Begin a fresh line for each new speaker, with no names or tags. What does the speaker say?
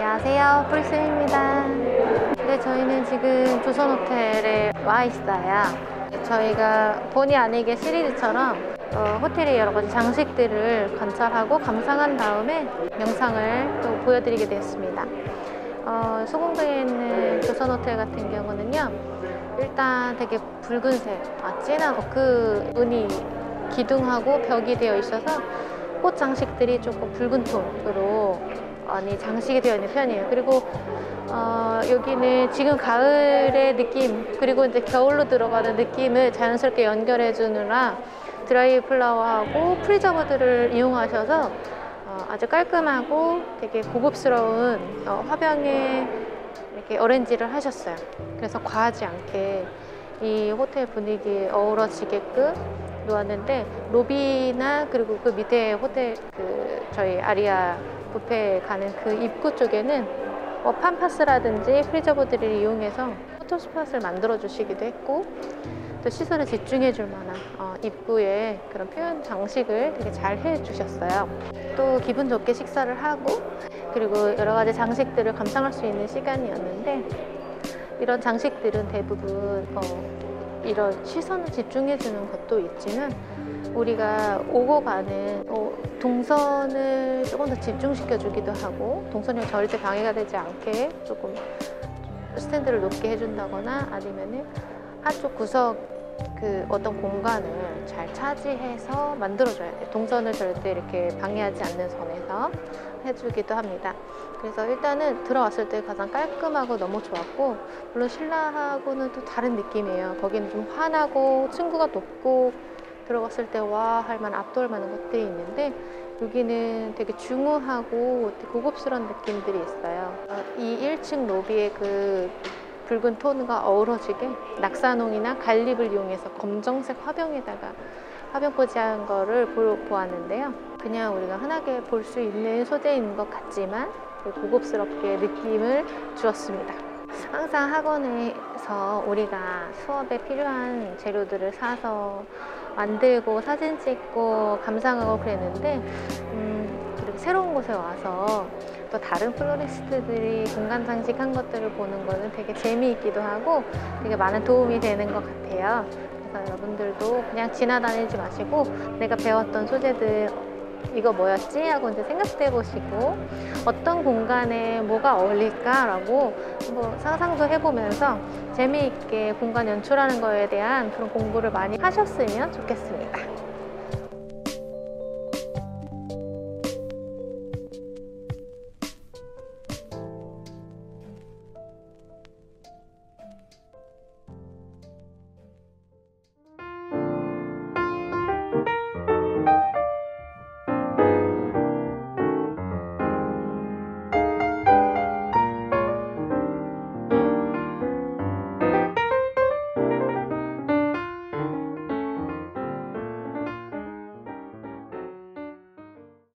안녕하세요, 풀스입니다. 네, 저희는 지금 조선호텔에 와 있어요. 저희가 본의 아니게 시리즈처럼 호텔의 여러 가지 장식들을 관찰하고 감상한 다음에 영상을 또 보여드리게 되었습니다. 소공동에 있는 조선호텔 같은 경우는요, 일단 되게 붉은색, 진한 오크 무늬 기둥하고 벽이 되어 있어서 꽃 장식들이 조금 붉은 톤으로 많이 장식이 되어 있는 편이에요. 그리고 여기는 지금 가을의 느낌, 그리고 이제 겨울로 들어가는 느낌을 자연스럽게 연결해 주느라 드라이 플라워하고 프리저버들을 이용하셔서 아주 깔끔하고 되게 고급스러운 화병에 이렇게 어레인지를 하셨어요. 그래서 과하지 않게 이 호텔 분위기에 어우러지게끔 놓았는데, 로비나 그리고 그 밑에 호텔 저희 아리아 뷔페에 가는 그 입구 쪽에는 팜파스라든지 프리저버들을 이용해서 포토스팟을 만들어 주시기도 했고, 또 시설에 집중해 줄 만한 입구에 그런 표현 장식을 되게 잘 해 주셨어요. 또 기분 좋게 식사를 하고, 그리고 여러 가지 장식들을 감상할 수 있는 시간이었는데, 이런 장식들은 대부분 이런 시선을 집중해 주는 것도 있지만, 우리가 오고 가는 동선을 조금 더 집중시켜 주기도 하고, 동선이 절대 방해가 되지 않게 조금 스탠드를 높게 해준다거나, 아니면은 한쪽 구석 어떤 공간을 잘 차지해서 만들어줘야 돼요. 동선을 절대 이렇게 방해하지 않는 선에서 해주기도 합니다. 그래서 일단은 들어왔을 때 가장 깔끔하고 너무 좋았고, 물론 신라하고는 또 다른 느낌이에요. 거기는 좀 환하고 층고가 높고 들어갔을 때 와 할 만한 압도할 만한 것들이 있는데, 여기는 되게 중후하고 되게 고급스러운 느낌들이 있어요. 이 1층 로비의 그 붉은 톤과 어우러지게 낙사농이나 갈립을 이용해서 검정색 화병에다가 화병 포지한 거를 보았는데요. 그냥 우리가 흔하게 볼 수 있는 소재인 것 같지만 고급스럽게 느낌을 주었습니다. 항상 학원에서 우리가 수업에 필요한 재료들을 사서 만들고 사진 찍고 감상하고 그랬는데, 이렇게 새로운 곳에 와서 또 다른 플로리스트들이 공간 장식한 것들을 보는 거는 되게 재미있기도 하고 되게 많은 도움이 되는 것 같아요. 그래서 여러분들도 그냥 지나다니지 마시고 내가 배웠던 소재들 이거 뭐였지? 하고 이제 생각해 보시고, 어떤 공간에 뭐가 어울릴까? 라고 뭐 상상도 해보면서 재미있게 공간 연출하는 거에 대한 그런 공부를 많이 하셨으면 좋겠습니다.